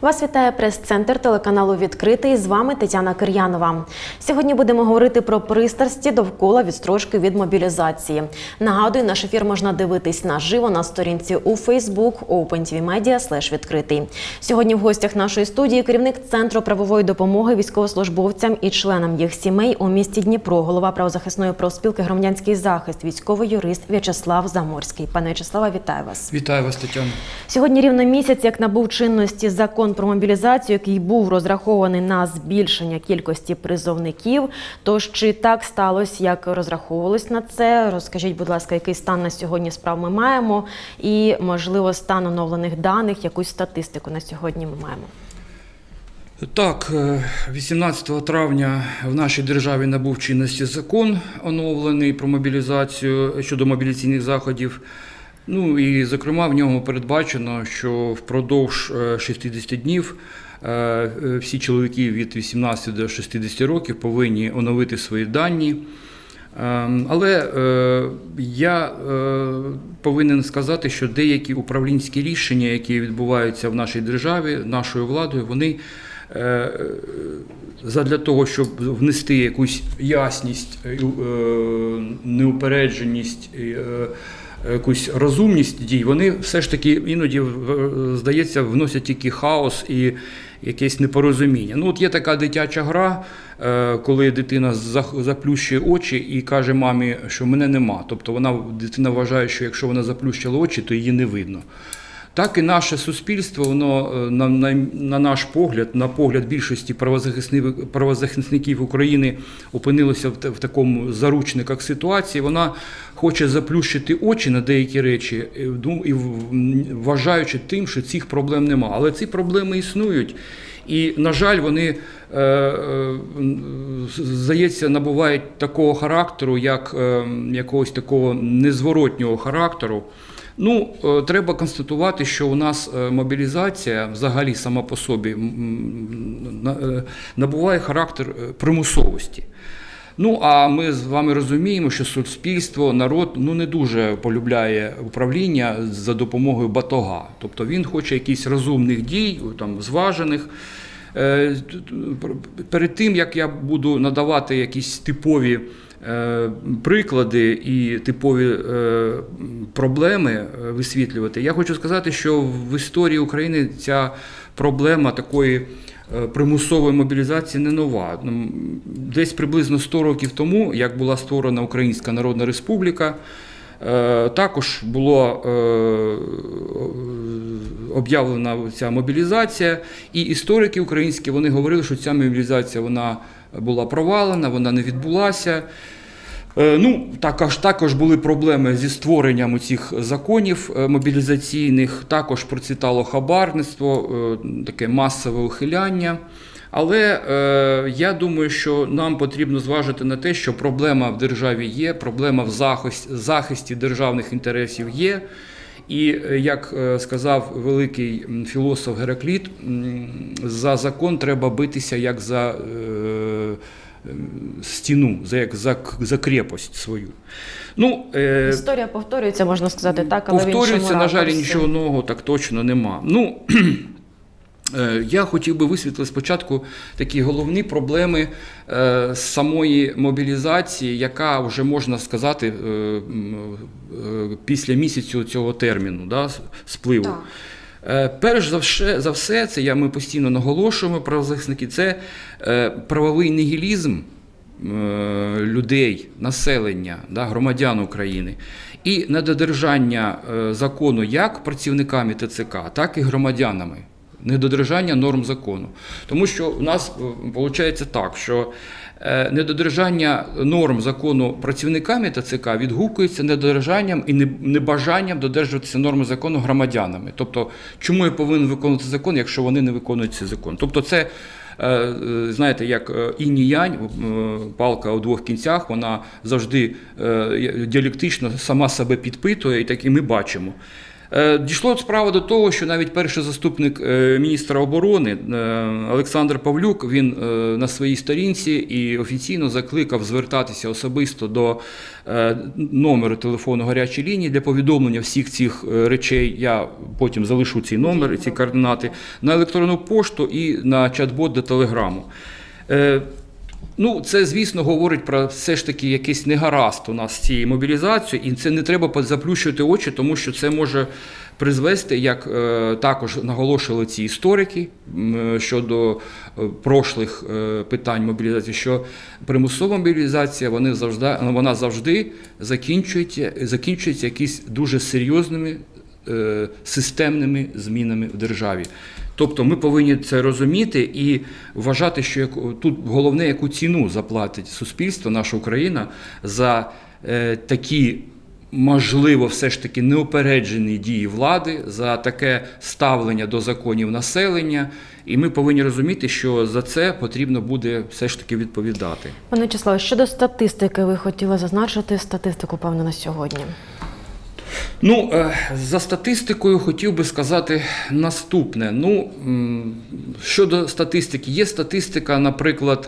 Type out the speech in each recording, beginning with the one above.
Вас вітає прес-центр телеканалу «Відкритий». З вами Тетяна Кир'янова. Сьогодні будемо говорити про пристрасті довкола відстрочки від мобілізації. Нагадую, наш ефір можна дивитись наживо на сторінці у Facebook opentvmedia/відкритий. Сьогодні в гостях нашої студії керівник Центру правової допомоги військовослужбовцям і членам їх сімей у місті Дніпро, голова правозахисної профспілки «Громадянський захист», військовий юрист В'ячеслав Заморський. Пане В'ячеславе, вітаю вас. Вітаю вас, Тетяна. Сьогодні рівно місяць, як набув чинності закон про мобілізацію, який був розрахований на збільшення кількості призовників. Тож, чи так сталося, як розраховувалось на це? Розкажіть, будь ласка, який стан на сьогодні справ ми маємо і, можливо, стан оновлених даних, якусь статистику на сьогодні ми маємо? Так, 18 травня в нашій державі набув чинності закон оновлений про мобілізацію щодо мобілізаційних заходів. Ну і, зокрема, в ньому передбачено, що впродовж 60 днів всі чоловіки від 18 до 60 років повинні оновити свої дані. Але я повинен сказати, що деякі управлінські рішення, які відбуваються в нашій державі, нашою владою, вони задля того, щоб внести якусь ясність, неупередженість, якусь розумність дій, вони все ж таки іноді, здається, вносять тільки хаос і якесь непорозуміння. Ну, от є така дитяча гра, коли дитина заплющує очі і каже мамі, що мене нема. Тобто дитина вважає, що якщо вона заплющила очі, то її не видно. Так і наше суспільство, воно, на наш погляд, на погляд більшості правозахисників України, опинилося в такому заручниках ситуації. Вона хоче заплющити очі на деякі речі, вважаючи тим, що цих проблем нема. Але ці проблеми існують. І, на жаль, вони, здається, набувають такого характеру, як якогось такого незворотнього характеру. Ну, треба констатувати, що у нас мобілізація взагалі сама по собі набуває характер примусовості. Ну, а ми з вами розуміємо, що суспільство, народ, не дуже полюбляє управління за допомогою батога. Тобто він хоче якихось розумних дій, зважених. Перед тим, як я буду надавати якісь типові приклади і типові проблеми висвітлювати, я хочу сказати, що в історії України ця проблема такої примусової мобілізації не нова. Десь приблизно 100 років тому, як була створена Українська Народна Республіка, також була об'явлена ця мобілізація, і історики українські, вони говорили, що ця мобілізація вона була провалена, вона не відбулася. Ну, також були проблеми зі створенням цих законів мобілізаційних, також процвітало хабарництво, таке масове ухиляння. Але я думаю, що нам потрібно зважити на те, що проблема в державі є, проблема в захисті державних інтересів є. І, як сказав великий філософ Геракліт, за закон треба битися як за стіну, як за крепость свою. Ну, історія повторюється, можна сказати, так, але повторюється, на жаль, нічого нового так точно нема. Ну, я хотів би висвітлити спочатку такі головні проблеми самої мобілізації, яка вже, можна сказати, після місяцю цього терміну, спливу. Перш за все, це ми постійно наголошуємо, правозахисники, це правовий нігілізм людей, населення, громадян України і недодержання закону як працівниками ТЦК, так і громадянами. Недодержання норм закону. Тому що у нас виходить так, що недодержання норм закону працівниками ТЦК відгукується недодержанням і небажанням додержуватися норми закону громадянами. Тобто, чому я повинен виконувати закон, якщо вони не виконують цей закон? Тобто це, знаєте, як інь-янь, палка у двох кінцях, вона завжди діалектично сама себе підпитує, і так і ми бачимо. Дійшло справа до того, що навіть перший заступник міністра оборони Олександр Павлюк, він на своїй сторінці і офіційно закликав звертатися особисто до номеру телефону гарячої лінії для повідомлення всіх цих речей. Я потім залишу цей номер, ці координати, на електронну пошту і на чат-бот до Телеграму. Ну, це, звісно, говорить про все ж таки якийсь негаразд у нас з цією мобілізацією, і це не треба заплющувати очі, тому що це може призвести, як також наголошували ці історики щодо прошлих питань мобілізації, що примусова мобілізація вона завжди закінчується якісь дуже серйозними системними змінами в державі. Тобто ми повинні це розуміти і вважати, що тут головне, яку ціну заплатить суспільство, наша Україна, за такі, можливо, все ж таки неупереджені дії влади, за таке ставлення до законів населення. І ми повинні розуміти, що за це потрібно буде все ж таки відповідати. Пане Вячеславе, щодо статистики, ви хотіли зазначити статистику, певно, на сьогодні? Ну, за статистикою хотів би сказати наступне. Ну, щодо статистики, є статистика, наприклад,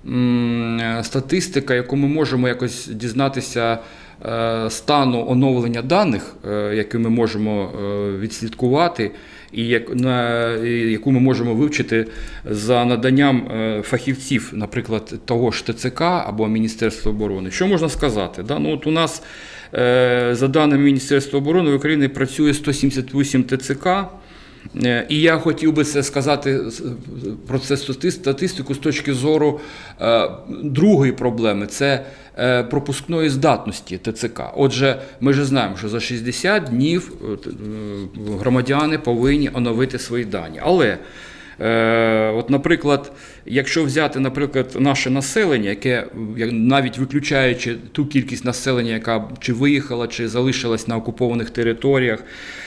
статистика, яку ми можемо якось дізнатися стану оновлення даних, які ми можемо відслідкувати, і яку ми можемо вивчити за наданням фахівців, наприклад, того ж ТЦК або Міністерства оборони. Що можна сказати? Ну, от у нас, за даними Міністерства оборони України, працює 178 ТЦК, і я хотів би це сказати про це статистику з точки зору другої проблеми – це пропускної здатності ТЦК. Отже, ми ж знаємо, що за 60 днів громадяни повинні оновити свої дані. Але, от, наприклад, якщо взяти, наприклад, наше населення, яке, навіть виключаючи ту кількість населення, яка чи виїхала, чи залишилась на окупованих територіях,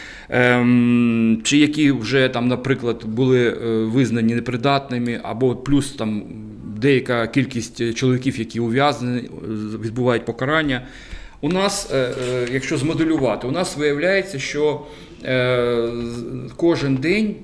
чи які вже, там, наприклад, були визнані непридатними, або плюс там деяка кількість чоловіків, які ув'язнені, відбувають покарання. У нас, якщо змоделювати, у нас виявляється, що кожен день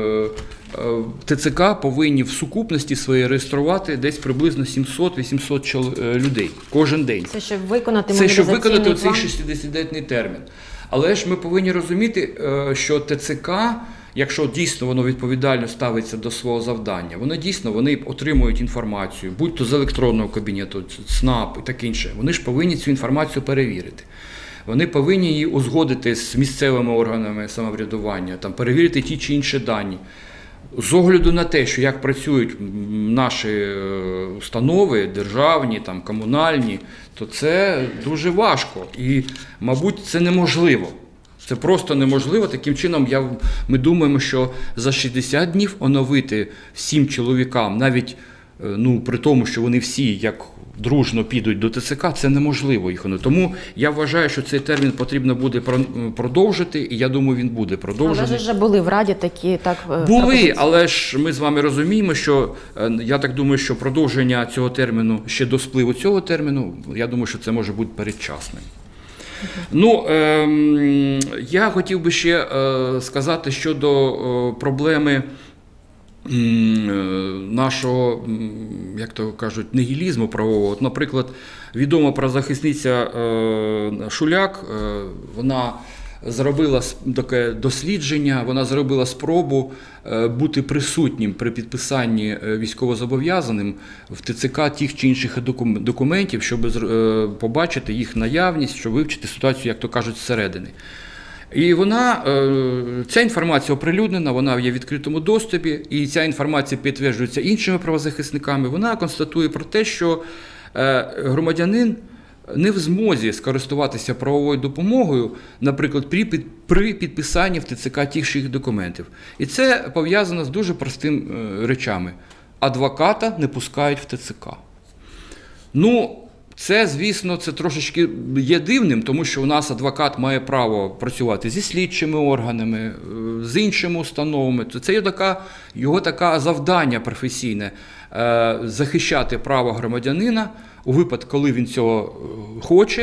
ТЦК повинні в сукупності своїй реєструвати десь приблизно 700-800 людей. Кожен день. Це щоб виконати цей 60-денний термін. Але ж ми повинні розуміти, що ТЦК, якщо дійсно воно відповідально ставиться до свого завдання, вони отримують інформацію, будь-то з електронного кабінету, ЦНАП і таке інше, вони ж повинні цю інформацію перевірити. Вони повинні її узгодити з місцевими органами самоврядування, там, перевірити ті чи інші дані. З огляду на те, що як працюють наші установи, державні, там, комунальні, то це дуже важко і, мабуть, це неможливо. Це просто неможливо. Таким чином, ми думаємо, що за 60 днів оновити всім чоловікам, навіть при тому, що вони всі як дружно підуть до ТЦК, це неможливо їх оновити. Тому я вважаю, що цей термін потрібно буде продовжити, і я думаю, він буде продовжений. Але ж вже були в Раді такі Були, але ж ми з вами розуміємо, що я так думаю, що продовження цього терміну ще до спливу цього терміну, я думаю, що це може бути передчасним. Ну, я хотів би ще сказати щодо проблеми нашого, як то кажуть, нігілізму правового. От, наприклад, відома правозахисниця Шуляк, вона зробила таке дослідження, вона зробила спробу бути присутнім при підписанні військовозобов'язаним в ТЦК тих чи інших документів, щоб побачити їх наявність, щоб вивчити ситуацію, як то кажуть, зсередини. І ця інформація оприлюднена, вона є в відкритому доступі, і ця інформація підтверджується іншими правозахисниками. Вона констатує про те, що громадянин не в змозі скористуватися правовою допомогою, наприклад, при підписанні в ТЦК тих чи інших документів. І це пов'язано з дуже простими речами. Адвоката не пускають в ТЦК. Ну, це, звісно, це трошечки є дивним, тому що у нас адвокат має право працювати зі слідчими органами, з іншими установами. Це його таке завдання професійне – захищати право громадянина у випадку, коли він цього хоче,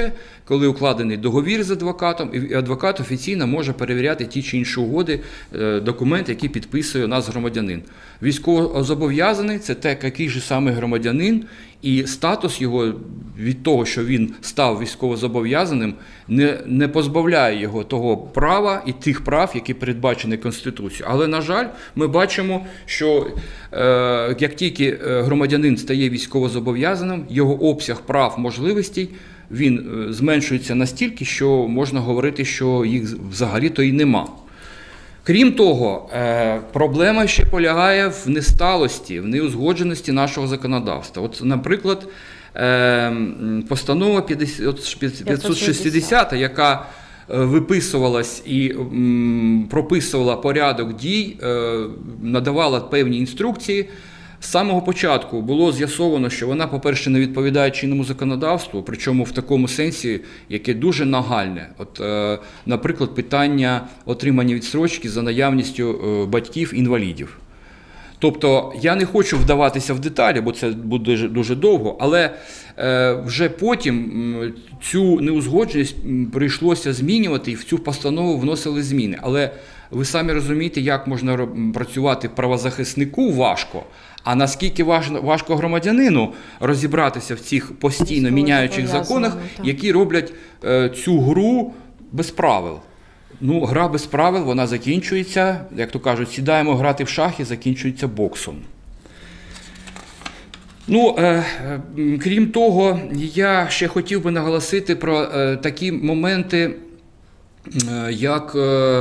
коли укладений договір з адвокатом, і адвокат офіційно може перевіряти ті чи інші угоди, документи, які підписує у нас громадянин. Військовозобов'язаний – це те, який же саме громадянин, і статус його від того, що він став військовозобов'язаним, не позбавляє його того права і тих прав, які передбачені Конституцією. Але, на жаль, ми бачимо, що як тільки громадянин стає військовозобов'язаним, його обсяг прав, можливостей, він зменшується настільки, що можна говорити, що їх взагалі-то і нема. Крім того, проблема ще полягає в несталості, в неузгодженості нашого законодавства. От, наприклад, постанова 560, яка виписувалась і прописувала порядок дій, надавала певні інструкції. З самого початку було з'ясовано, що вона, по-перше, не відповідає чинному законодавству, причому в такому сенсі, яке дуже нагальне. От, наприклад, питання отримання відстрочки за наявністю батьків-інвалідів. Тобто, я не хочу вдаватися в деталі, бо це буде дуже довго, але вже потім цю неузгодженість прийшлося змінювати, і в цю постанову вносили зміни. Але ви самі розумієте, як можна працювати правозахиснику важко, а наскільки важко громадянину розібратися в цих постійно міняючих законах, які роблять цю гру без правил. Ну, гра без правил, вона закінчується, як то кажуть, сідаємо грати в шахи, закінчується боксом. Ну, крім того, я ще хотів би наголосити про такі моменти, як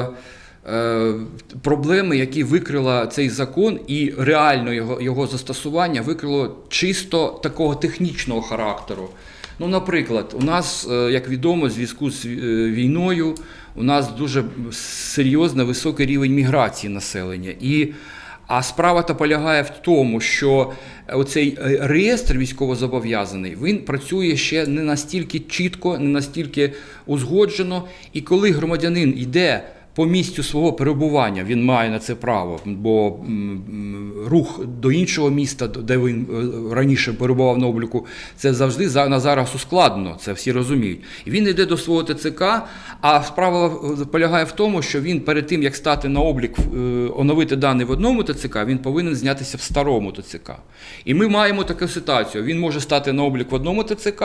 проблеми, які викрила цей закон, і реально його застосування викрило чисто такого технічного характеру. Ну, наприклад, у нас, як відомо, в зв'язку з війною, у нас дуже серйозно високий рівень міграції населення. А справа-то полягає в тому, що оцей реєстр військовозобов'язаний, він працює ще не настільки чітко, не настільки узгоджено. І коли громадянин йде по місцю свого перебування, він має на це право, бо рух до іншого міста, де він раніше перебував на обліку, це завжди зараз ускладнено, це всі розуміють. І він йде до свого ТЦК, а справа полягає в тому, що він перед тим, як стати на облік, оновити дані в одному ТЦК, він повинен знятися в старому ТЦК. І ми маємо таку ситуацію, він може стати на облік в одному ТЦК,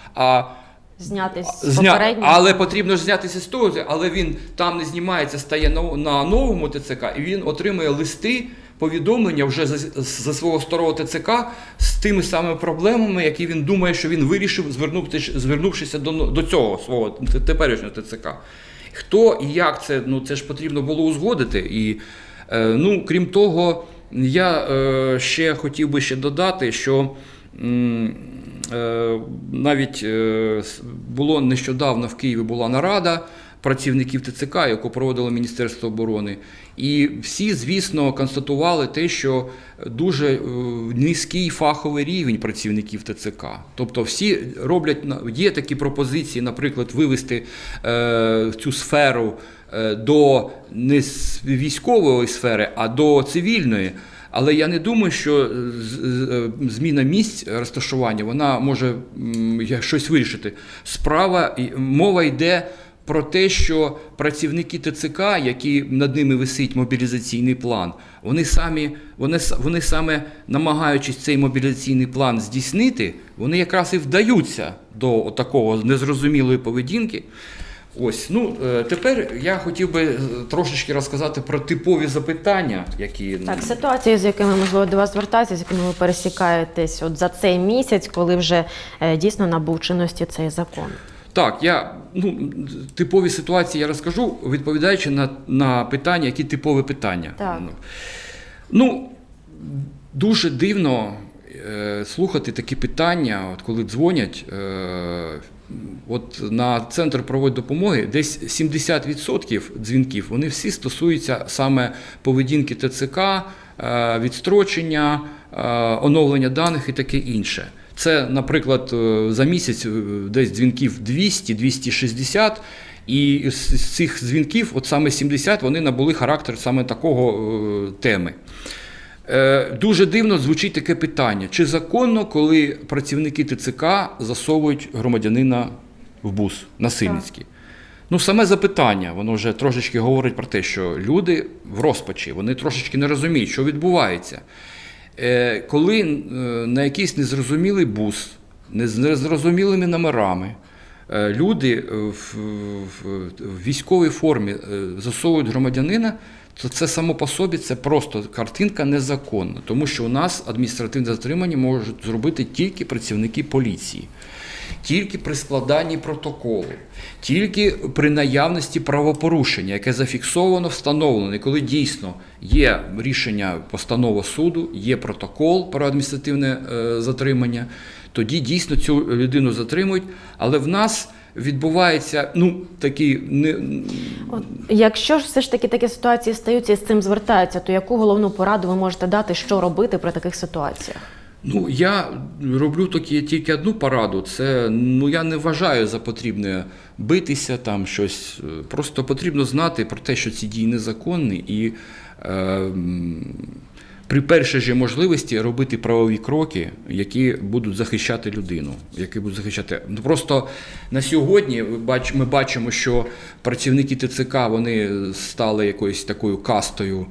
але потрібно ж знятися з того, але він там не знімається, стає на новому ТЦК, і він отримує листи, повідомлення вже за свого старого ТЦК з тими самими проблемами, які він думає, що він вирішив, звернувшися до цього свого теперішнього ТЦК. Хто і як це, ну це ж потрібно було узгодити. І, ну, крім того, я ще хотів би ще додати, що навіть було нещодавно в Києві була нарада працівників ТЦК, яку проводило Міністерство оборони. І всі, звісно, констатували те, що дуже низький фаховий рівень працівників ТЦК. Тобто всі роблять, є такі пропозиції, наприклад, вивести цю сферу до не військової сфери, а до цивільної. Але я не думаю, що зміна місць розташування, вона може щось вирішити. Мова йде про те, що працівники ТЦК, які над ними висить мобілізаційний план, вони саме намагаючись цей мобілізаційний план здійснити, вони якраз і вдаються до такого незрозумілої поведінки. Ось, ну, тепер я хотів би трошечки розказати про типові запитання, які... Так, ситуації, з якими, можливо, до вас звертаються, з якими ви пересікаєтесь от за цей місяць, коли вже дійсно набув чинності цей закон. Так, типові ситуації я розкажу, відповідаючи на питання, які типові питання. Так. Ну, дуже дивно слухати такі питання, от коли дзвонять, от на Центр правової допомоги десь 70% дзвінків, вони всі стосуються саме поведінки ТЦК, відстрочення, оновлення даних і таке інше. Це, наприклад, за місяць десь дзвінків 200-260, і з цих дзвінків, от саме 70, вони набули характер саме такого теми. Дуже дивно звучить таке питання, чи законно, коли працівники ТЦК засовують громадянина в бус насильницький. Ну, саме запитання, воно вже трошечки говорить про те, що люди в розпачі, вони трошечки не розуміють, що відбувається. Коли на якийсь незрозумілий бус, з незрозумілими номерами, люди в військовій формі засовують громадянина, то це само по собі це просто картинка незаконна, тому що у нас адміністративне затримання можуть зробити тільки працівники поліції. Тільки при складанні протоколу, тільки при наявності правопорушення, яке зафіксовано, встановлено. І коли дійсно є рішення, постанова суду, є протокол про адміністративне затримання, тоді дійсно цю людину затримують, але в нас відбувається, такі... Якщо ж все ж таки такі ситуації стаються і з цим звертаються, то яку головну пораду ви можете дати, що робити при таких ситуаціях? Я роблю тільки одну пораду, це, я не вважаю за потрібне битися, там щось, просто потрібно знати про те, що ці дії незаконні і при першій же можливості робити правові кроки, які будуть захищати людину, Просто на сьогодні ми бачимо, що працівники ТЦК, вони стали якоюсь такою кастою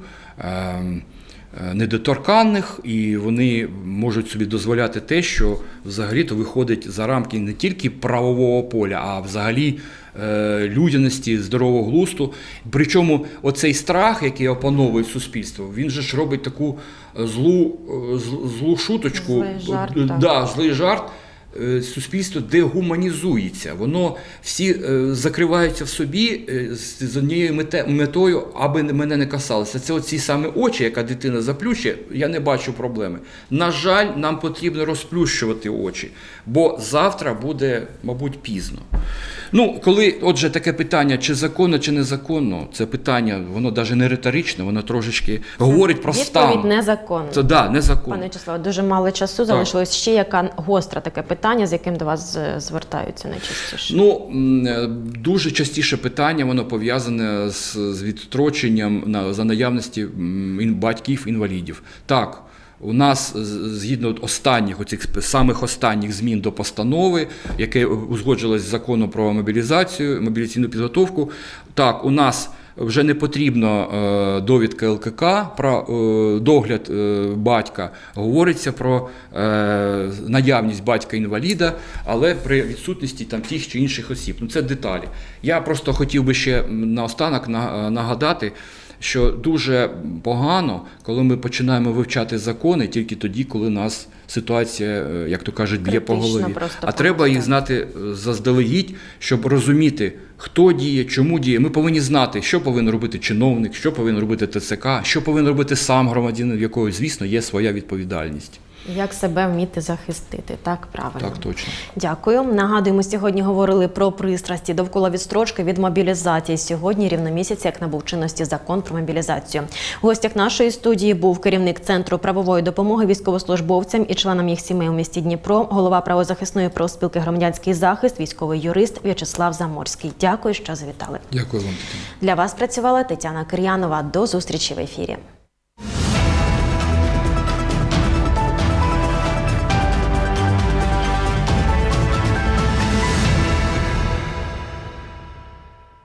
недоторканних, і вони можуть собі дозволяти те, що взагалі-то виходить за рамки не тільки правового поля, а взагалі людяності, здорового глузду. Причому оцей страх, який опановує суспільство, він же ж робить таку злу шуточку, злий жарт. Суспільство дегуманізується, воно всі закриваються в собі з однією метою, аби мене не касалося. Це оці саме очі, яка дитина заплющує, я не бачу проблеми. На жаль, нам потрібно розплющувати очі, бо завтра буде, мабуть, пізно. Отже, таке питання, чи законно, чи незаконно, це питання, воно навіть не риторичне, воно трошечки говорить про стан. Відповідь незаконно. Так, незаконно. Пане В'ячеславе, дуже мало часу залишилось. Ще яка гостра таке питання, з яким до вас звертаються найчастіше? Дуже частіше питання, воно пов'язане з відстроченням за наявності батьків-інвалідів. Так, у нас, згідно самих останніх змін до постанови, яке узгоджувалось з законом про мобілізаційну підготовку, так, у нас вже не потрібно довідка ЛКК про догляд батька, говориться про наявність батька-інваліда, але при відсутності тих чи інших осіб. Це деталі. Я просто хотів би ще наостанок нагадати, що дуже погано, коли ми починаємо вивчати закони тільки тоді, коли нас ситуація, як то кажуть, б'є по голові. А треба їх знати заздалегідь, щоб розуміти, хто діє, чому діє. Ми повинні знати, що повинен робити чиновник, що повинен робити ТЦК, що повинен робити сам громадянин, в якого, звісно, є своя відповідальність. Як себе вміти захистити, так, правильно. Так, точно. Дякую. Нагадуємо, сьогодні говорили про пристрасті довкола відстрочки від мобілізації. Сьогодні рівно місяць, як набув чинності закон про мобілізацію. В гостях нашої студії був керівник Центру правової допомоги військовослужбовцям і членам їх сімей у місті Дніпро, голова правозахисної профспілки «Громадянський захист», військовий юрист В'ячеслав Заморський. Дякую, що завітали. Дякую вам, Тетяна. Для вас працювала Тетяна Кир'янова. До зустрічі в ефірі.